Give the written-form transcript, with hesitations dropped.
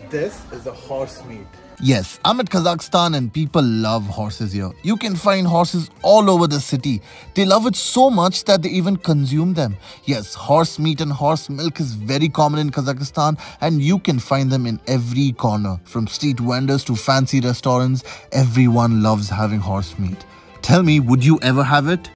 This is a horse meat. Yes, I'm at Kazakhstan and people love horses here. You can find horses all over the city. They love it so much that they even consume them. Yes, horse meat and horse milk is very common in Kazakhstan and you can find them in every corner. From street vendors to fancy restaurants, everyone loves having horse meat. Tell me, would you ever have it?